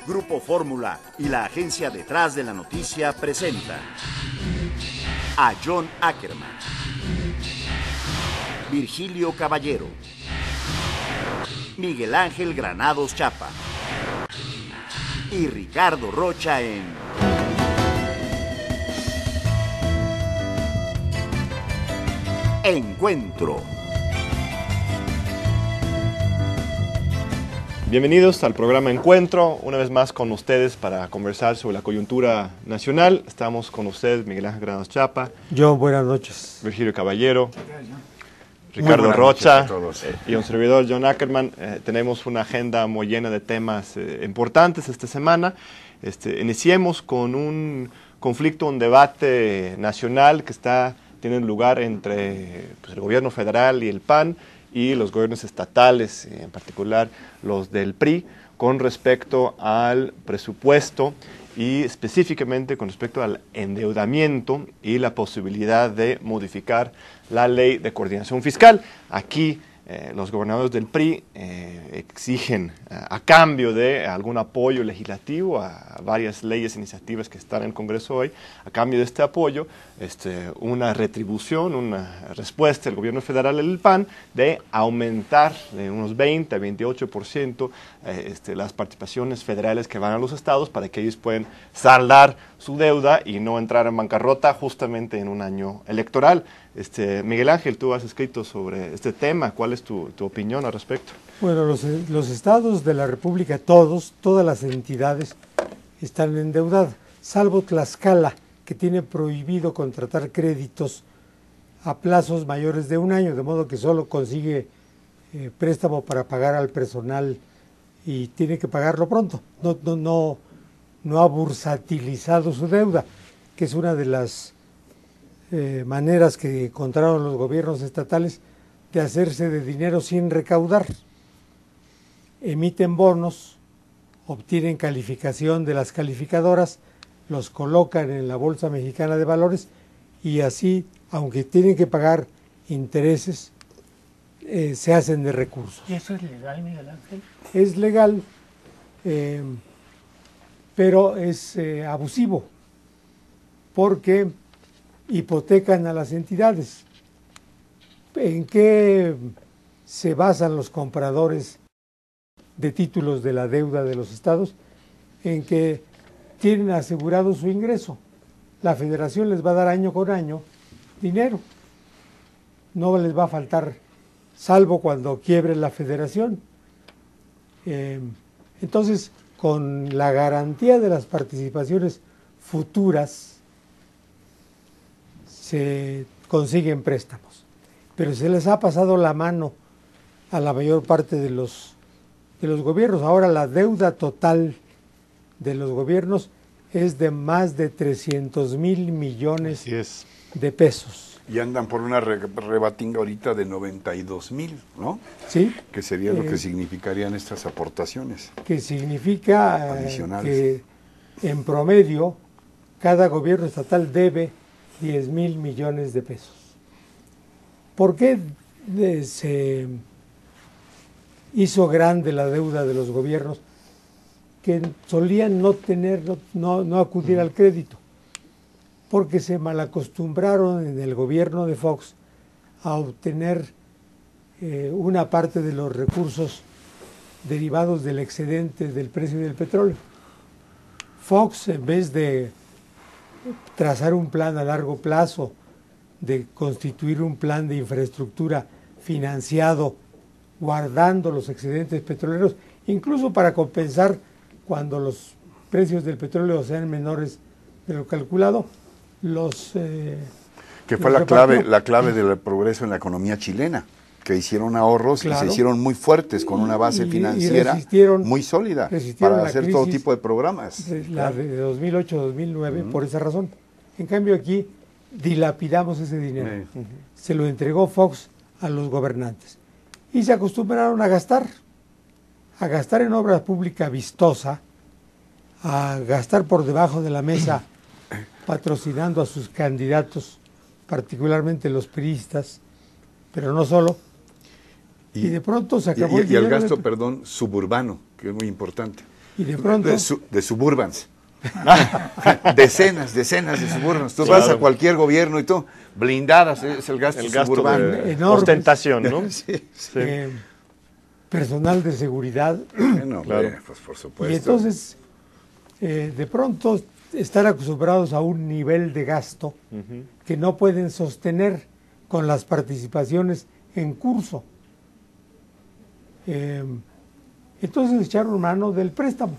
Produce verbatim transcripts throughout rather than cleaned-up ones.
Grupo Fórmula y la agencia detrás de la noticia presenta a John Ackerman, Virgilio Caballero, Miguel Ángel Granados Chapa y Ricardo Rocha en Encuentro. Bienvenidos al programa Encuentro, una vez más con ustedes para conversar sobre la coyuntura nacional. Estamos con ustedes, Miguel Ángel Granados Chapa. John, buenas noches. Virgilio Caballero. Ricardo Rocha eh, y un servidor, John Ackerman. Eh, tenemos una agenda muy llena de temas eh, importantes esta semana. Este, iniciemos con un conflicto, un debate nacional que está tiene lugar entre pues, el gobierno federal y el P A N y los gobiernos estatales, en particular los del P R I, con respecto al presupuesto y específicamente con respecto al endeudamiento y la posibilidad de modificar la ley de coordinación fiscal. Aquí eh, los gobernadores del P R I eh, exigen a, a cambio de algún apoyo legislativo a, a varias leyes e iniciativas que están en el Congreso hoy, a cambio de este apoyo, este, una retribución, una respuesta del gobierno federal del P A N de aumentar de unos veinte a veintiocho por ciento eh, este, las participaciones federales que van a los estados para que ellos puedan saldar su deuda y no entrar en bancarrota justamente en un año electoral. Este, Miguel Ángel, tú has escrito sobre este tema. ¿Cuál es tu, tu opinión al respecto? Bueno, los, los estados de la República, todos, todas las entidades están endeudadas, salvo Tlaxcala, que tiene prohibido contratar créditos a plazos mayores de un año, de modo que solo consigue eh, préstamo para pagar al personal y tiene que pagarlo pronto. No, no, no, no ha bursatilizado su deuda, que es una de las eh, maneras que encontraron los gobiernos estatales de hacerse de dinero sin recaudar. Emiten bonos, obtienen calificación de las calificadoras, los colocan en la Bolsa Mexicana de Valores y así, aunque tienen que pagar intereses, eh, se hacen de recursos. ¿Y eso es legal, Miguel Ángel? Es legal, eh, pero es eh, abusivo, porque hipotecan a las entidades. ¿En qué se basan los compradores de títulos de la deuda de los estados? En que tienen asegurado su ingreso. La federación les va a dar año con año dinero. No les va a faltar, salvo cuando quiebre la federación. Eh, entonces, con la garantía de las participaciones futuras, se consiguen préstamos. Pero se les ha pasado la mano a la mayor parte de los, de los gobiernos. Ahora la deuda total de los gobiernos es de más de trescientos mil millones es. de pesos. Y andan por una re rebatinga ahorita de noventa y dos mil, ¿no? Sí. Que sería lo eh, que significarían estas aportaciones. Que significa eh, que en promedio cada gobierno estatal debe diez mil millones de pesos. ¿Por qué de, se hizo grande la deuda de los gobiernos? Que solían no tener, no, no, no acudir al crédito, porque se malacostumbraron en el gobierno de Fox a obtener eh, una parte de los recursos derivados del excedente del precio del petróleo. Fox, en vez de trazar un plan a largo plazo, de constituir un plan de infraestructura financiado, guardando los excedentes petroleros, incluso para compensar cuando los precios del petróleo sean menores de lo calculado, los eh, que fue los la clave, repartió. la clave del progreso en la economía chilena, que hicieron ahorros Claro. y se hicieron muy fuertes con una base Y- y financiera resistieron- muy sólida resistieron para la hacer todo crisis tipo de programas. de la de dos mil ocho a dos mil nueve, uh-huh. por esa razón. En cambio aquí dilapidamos ese dinero. Uh-huh. Se lo entregó Fox a los gobernantes y se acostumbraron a gastar, a gastar en obra pública vistosa, a gastar por debajo de la mesa patrocinando a sus candidatos, particularmente los priistas, pero no solo. Y, y de pronto se acabó y, el y el dinero gasto, de... perdón, suburbano, que es muy importante. Y de pronto... De, su, de suburbans. decenas, decenas de suburbans. Tú claro. vas a cualquier gobierno y tú, blindadas, es el gasto, el gasto suburbano. de enormes, ostentación, ¿no? sí, sí. Eh, personal de seguridad. Bueno, claro. eh, pues por supuesto. Y entonces, eh, de pronto, están acostumbrados a un nivel de gasto uh-huh. que no pueden sostener con las participaciones en curso. Eh, entonces echaron mano del préstamo.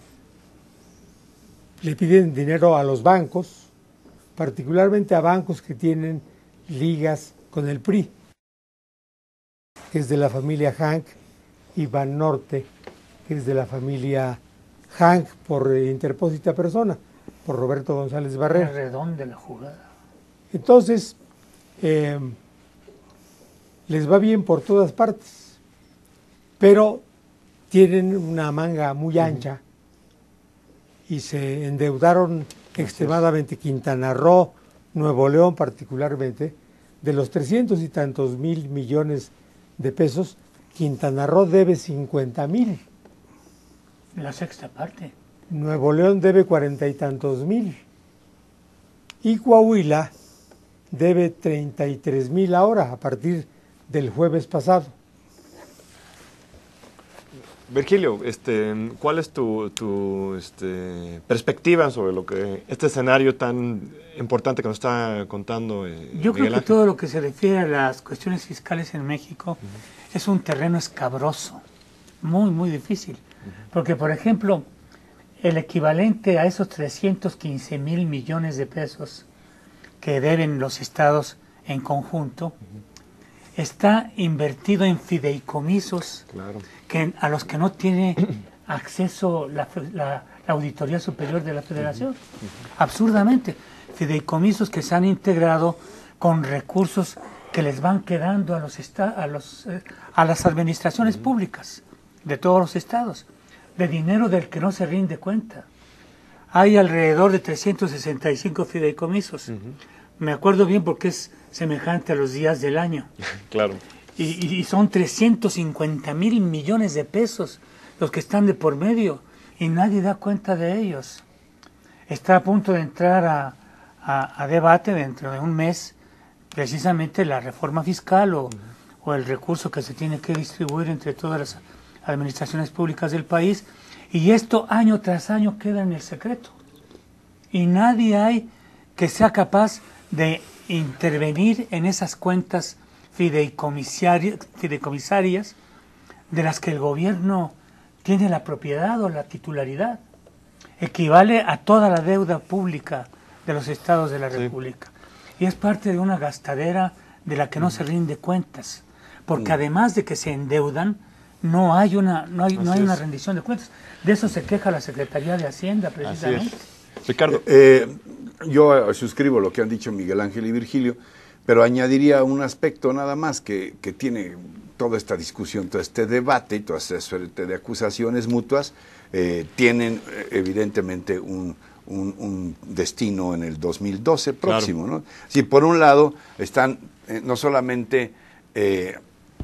Le piden dinero a los bancos, particularmente a bancos que tienen ligas con el P R I, que es de la familia Hank, y Banorte, que es de la familia Hank por interpósita persona, por Roberto González Barrera. Es redonda la jugada. Entonces, eh, les va bien por todas partes, pero tienen una manga muy ancha y se endeudaron extremadamente. Quintana Roo, Nuevo León particularmente, de los trescientos y tantos mil millones de pesos, Quintana Roo debe cincuenta mil. La sexta parte. Nuevo León debe cuarenta y tantos mil. Y Coahuila debe treinta y tres mil ahora, a partir del jueves pasado. Virgilio, este, ¿cuál es tu, tu este, perspectiva sobre lo que este escenario tan importante que nos está contando eh, Yo Miguel creo que Ángel? todo lo que se refiere a las cuestiones fiscales en México uh-huh. es un terreno escabroso, muy, muy difícil. Uh-huh. Porque, por ejemplo, el equivalente a esos trescientos quince mil millones de pesos que deben los estados en conjunto, uh-huh. está invertido en fideicomisos claro. que, a los que no tiene acceso la, la, la Auditoría Superior de la Federación. Uh-huh. Uh-huh. Absurdamente, fideicomisos que se han integrado con recursos que les van quedando a los esta, a los eh, a las administraciones uh-huh. públicas de todos los estados, de dinero del que no se rinde cuenta. Hay alrededor de trescientos sesenta y cinco fideicomisos. Uh-huh. Me acuerdo bien porque es semejante a los días del año. Claro. Y, y son trescientos cincuenta mil millones de pesos los que están de por medio y nadie da cuenta de ellos. Está a punto de entrar a, a, a debate dentro de un mes precisamente la reforma fiscal o, uh-huh. o el recurso que se tiene que distribuir entre todas las administraciones públicas del país, y esto año tras año queda en el secreto. Y nadie hay que sea capaz de intervenir en esas cuentas fideicomisarias, fideicomisarias de las que el gobierno tiene la propiedad o la titularidad. Equivale a toda la deuda pública de los estados de la sí. República. Y es parte de una gastadera de la que no mm. se rinde cuentas. Porque mm. además de que se endeudan, no hay una no hay, no hay una rendición de cuentas. De eso se queja la Secretaría de Hacienda, precisamente. Ricardo. Eh, yo suscribo lo que han dicho Miguel Ángel y Virgilio, pero añadiría un aspecto nada más que, que tiene toda esta discusión, todo este debate y toda esta suerte de acusaciones mutuas, eh, tienen evidentemente un, un, un destino en el dos mil doce próximo. Claro. ¿No? Sí, por un lado están eh, no solamente eh,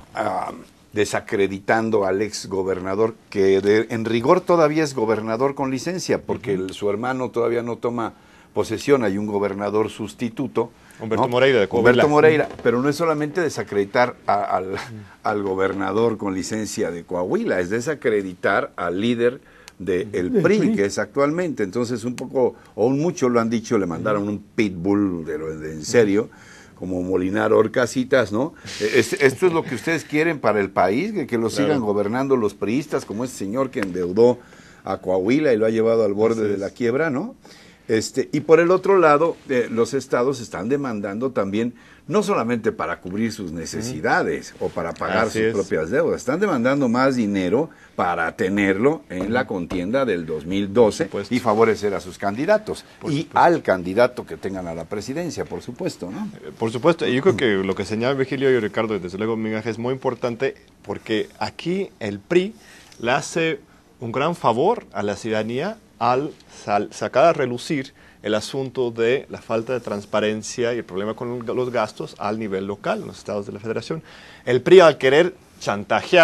a, desacreditando al ex gobernador, que de, en rigor todavía es gobernador con licencia, porque uh-huh. el, su hermano todavía no toma posesión, hay un gobernador sustituto, Humberto ¿no? Moreira de Coahuila. Humberto Moreira, pero no es solamente desacreditar a, al, uh-huh. al gobernador con licencia de Coahuila, es desacreditar al líder del de P R I, que es actualmente. Entonces un poco, o un mucho lo han dicho, le mandaron uh-huh. un pitbull de, de en serio, uh-huh. como Molinar Orcasitas, ¿no? Este, esto es lo que ustedes quieren para el país, que, que lo claro. sigan gobernando los priistas, como ese señor que endeudó a Coahuila y lo ha llevado al borde Así de la quiebra, ¿no? Este, y por el otro lado, eh, los estados están demandando también, no solamente para cubrir sus necesidades uh-huh. o para pagar Así sus es. propias deudas, están demandando más dinero para tenerlo en uh-huh. la contienda del dos mil doce y favorecer a sus candidatos por y supuesto. al candidato que tengan a la presidencia, por supuesto, ¿no? Eh, por supuesto, y yo creo que lo que señala Virgilio y Ricardo, desde luego, Miguel Ángel, es muy importante porque aquí el P R I le hace un gran favor a la ciudadanía al sal, sacar a relucir el asunto de la falta de transparencia y el problema con los gastos al nivel local, en los estados de la Federación. El P R I, al querer chantajear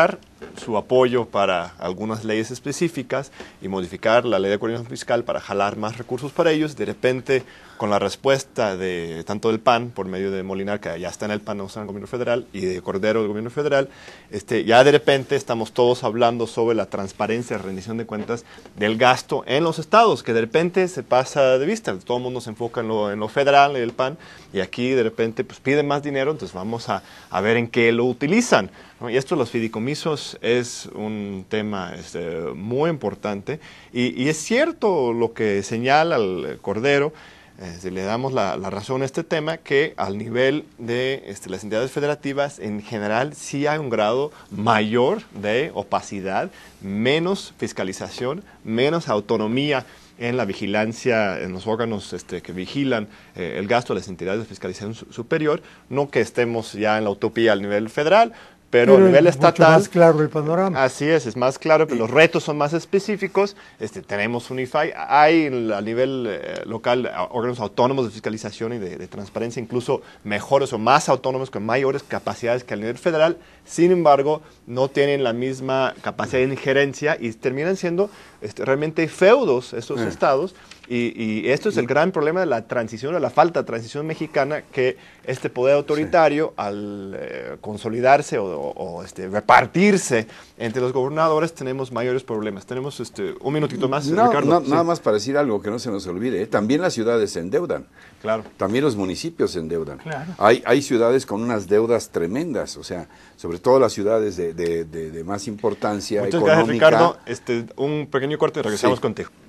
su apoyo para algunas leyes específicas y modificar la ley de coordinación fiscal para jalar más recursos para ellos. De repente, con la respuesta de tanto del P A N, por medio de Molinar, que ya está en el P A N, no está en el gobierno federal, y de Cordero del gobierno federal, este, ya de repente estamos todos hablando sobre la transparencia, rendición de cuentas del gasto en los estados, que de repente se pasa de vista. Todo el mundo se enfoca en lo, en lo federal, en el P A N, y aquí de repente pues, piden más dinero, entonces vamos a, a ver en qué lo utilizan, ¿no? Y esto de los fideicomisos es un tema este, muy importante, y, y es cierto lo que señala el Cordero. Eh, si le damos la, la razón a este tema, que al nivel de este, las entidades federativas en general sí hay un grado mayor de opacidad, menos fiscalización, menos autonomía en la vigilancia, en los órganos este, que vigilan eh, el gasto de las entidades de fiscalización su superior. No que estemos ya en la utopía al nivel federal, pero, pero a nivel estatal, mucho más claro el panorama. Así es, es más claro, pero los retos son más específicos. Este, tenemos un I F A I, hay a nivel eh, local órganos autónomos de fiscalización y de, de transparencia, incluso mejores o más autónomos con mayores capacidades que al nivel federal. Sin embargo, no tienen la misma capacidad de injerencia y terminan siendo este, realmente feudos estos eh. estados. Y, y esto es el gran problema de la transición, de la falta de transición mexicana, que este poder autoritario, sí. al eh, consolidarse o, o, o este, repartirse entre los gobernadores, tenemos mayores problemas. Tenemos este, un minutito más, no, Ricardo. No, sí. Nada más para decir algo que no se nos olvide. ¿eh? También las ciudades se endeudan. Claro. También los municipios se endeudan. Claro. Hay, hay ciudades con unas deudas tremendas, o sea, sobre todo las ciudades de, de, de, de más importancia Muchas económica. gracias, Ricardo. Este, un pequeño corte y regresamos sí. contigo.